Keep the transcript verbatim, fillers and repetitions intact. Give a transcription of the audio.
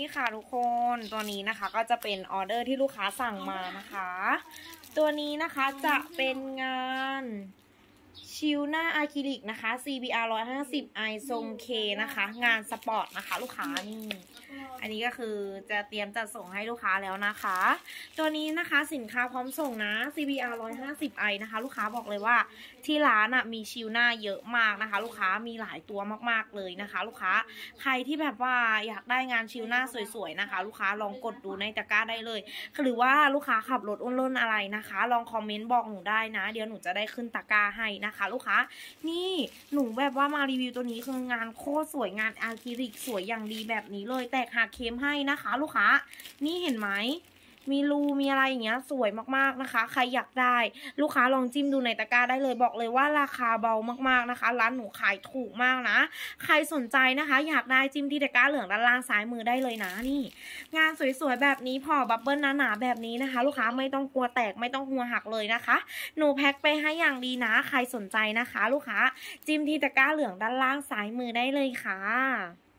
นี่ค่ะทุกคนตัวนี้นะคะก็จะเป็นออเดอร์ที่ลูกค้าสั่งมานะคะตัวนี้นะคะจะเป็นงานชิลหน้าอะคริลิกนะคะ ซี บี อาร์ หนึ่งร้อยห้าสิบ ไอ ทรง K นะคะงานสปอร์ตนะคะลูกค้านี่อันนี้ก็คือจะเตรียมจัดส่งให้ลูกค้าแล้วนะคะตัวนี้นะคะสินค้าพร้อมส่งนะ ซี บี อาร์ หนึ่งร้อยห้าสิบ ไอ นะคะลูกค้าบอกเลยว่าที่ร้านอ่ะมีชิลหน้าเยอะมากนะคะลูกค้ามีหลายตัวมากๆเลยนะคะลูกค้าใครที่แบบว่าอยากได้งานชิลหน้าสวยๆนะคะลูกค้าลองกดดูในตะกร้าได้เลยหรือว่าลูกค้าขับรถอ้นๆอะไรนะคะลองคอมเมนต์บอกหนูได้นะเดี๋ยวหนูจะได้ขึ้นตะกร้าให้นะคะลูกค้านี่หนูแบบว่ามารีวิวตัวนี้คืองานโคตรสวยงานอะคริลิกสวยอย่างดีแบบนี้เลยแตกหักเค็มให้นะคะลูกค้านี่เห็นไหมมีรูมีอะไรอย่างเงี้ยสวยมากๆนะคะใครอยากได้ลูกค้าลองจิ้มดูในตะกร้าได้เลยบอกเลยว่าราคาเบามากๆนะคะร้านหนูขายถูกมากนะใครสนใจนะคะอยากได้จิ้มที่ตะกร้าเหลืองด้านล่างซ้ายมือได้เลยนะนี่งานสวยๆแบบนี้พอบับเบิ้ลหนาๆแบบนี้นะคะลูกค้าไม่ต้องกลัวแตกไม่ต้องหัวหักเลยนะคะหนูแพ็คไปให้อย่างดีนะใครสนใจนะคะลูกค้าจิ้มที่ตะกร้าเหลืองด้านล่างซ้ายมือได้เลยค่ะ